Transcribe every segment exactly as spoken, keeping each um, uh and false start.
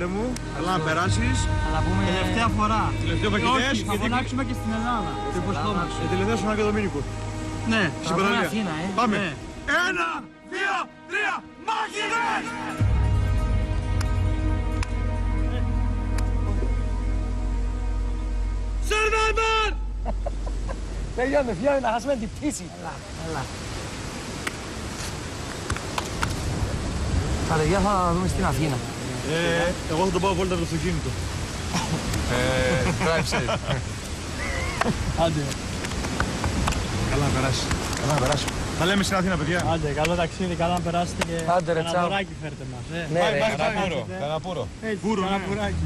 φίλε μου. Καλά να περάσεις. Θα τα πούμε τελευταία φορά. Τελευταίο πακετές. Θα φωνάξουμε και στην Ελλάδα. Το υποσχόμαστε. Η τελευταία σου και Δομήνικο. Ναι, θα πούμε Αθήνα, ε. Πάμε. Ένα, δύο, τρία, μάχητες! Σερβέντον! Τελειώνε, φιώνει να χάσουμε την πτήση. Έλα, έλα. Τα παιδιά θα δούμε στην Αθήνα. Ε, εγώ θα τον πάω βόλτα με το αυτοκίνητο. Ε, drive safe. Άντε. Καλά να περάσει. Καλά να περάσει. Θα λέμε στην Αθήνα, παιδιά. Άντε, καλό ταξίδι, καλά να περάσετε και Άντε, ρε, ένα τσάου. δωράκι φέρτε μας. Ε. Ναι, ρε. Καναπούρο, καναπούρο. Έτσι, Πούρο, ένα ναι. πουράκι.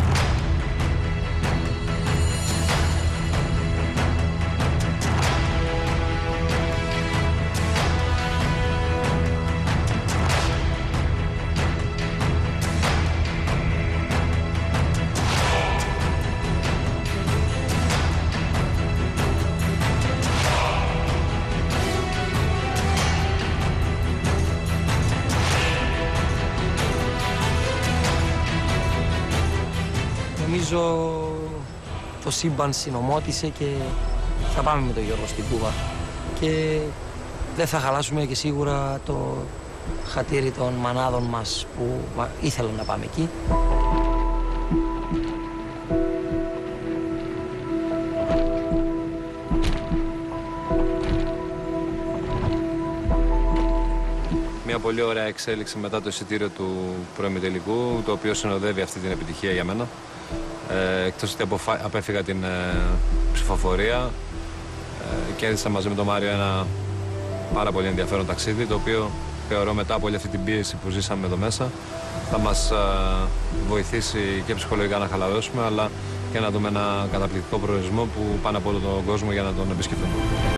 Νομίζω το σύμπαν συνομότησε και θα πάμε με τον Γιώργο στην Κούβα. Και δεν θα χαλάσουμε και σίγουρα το χατήρι των μανάδων μας που ήθελαν να πάμε εκεί. Μια πολύ ωραία εξέλιξη μετά το εισιτήριο του προημιτελικού, το οποίο συνοδεύει αυτή την επιτυχία για μένα. Ε, εκτός ότι αποφα... απέφυγα την ε, ψηφοφορία, ε, κέρδισα μαζί με τον Μάριο ένα πάρα πολύ ενδιαφέρον ταξίδι, το οποίο θεωρώ μετά από όλη αυτή την πίεση που ζήσαμε εδώ μέσα θα μας ε, βοηθήσει και ψυχολογικά να χαλαρώσουμε, αλλά και να δούμε ένα καταπληκτικό προορισμό που πάνε από όλο τον κόσμο για να τον επισκεφτούμε.